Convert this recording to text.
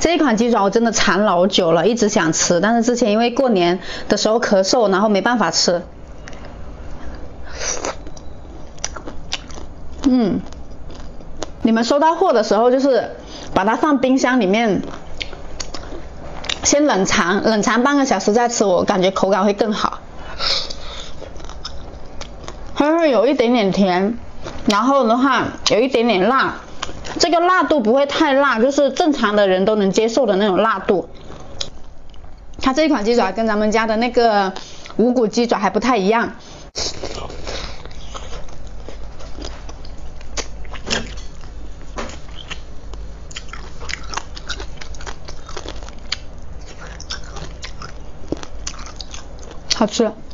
这一款鸡爪我真的馋老久了，一直想吃，但是之前因为过年的时候咳嗽，然后没办法吃。你们收到货的时候就是把它放冰箱里面，先冷藏半个小时再吃，我感觉口感会更好。它会有一点点甜，然后的话有一点点辣，这个辣度不会太辣，就是正常的人都能接受的那种辣度。它这一款鸡爪跟咱们家的那个无骨鸡爪还不太一样。好吃。